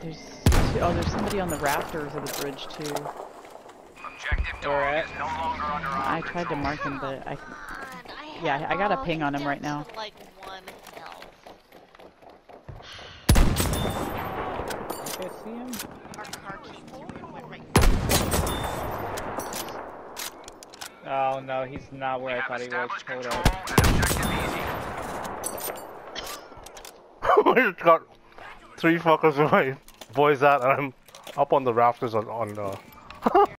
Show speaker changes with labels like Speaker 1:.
Speaker 1: There's there's somebody on the rafters of the bridge too.
Speaker 2: Objective dog is no longer under our
Speaker 1: I tried to
Speaker 2: control.
Speaker 1: mark him, but I got a ping on him right now.
Speaker 3: Like 1 health.
Speaker 4: I see him.
Speaker 3: Our car keeps going right.
Speaker 4: Oh no, he's not where I thought he was. Hold
Speaker 2: Control
Speaker 4: up.
Speaker 2: and objective easy.
Speaker 5: I just got 3 fuckers with my boys at, and I'm up on the rafters on the